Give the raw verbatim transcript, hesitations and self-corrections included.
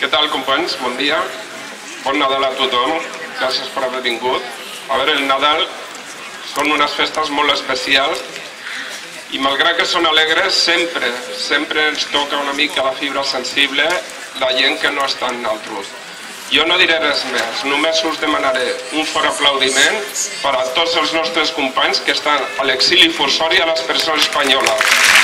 Què tal, companys? Bon dia. Bon Nadal a tothom. Gràcies per haver vingut. A veure, el Nadal són unes festes molt especials i malgrat que són alegres, sempre, sempre ens toca una mica la fibra sensible la gent que no està en nosaltres. Jo no diré res més, només us demanaré un fort aplaudiment per a tots els nostres companys que estan a l'exili forçori a l'expressió espanyola.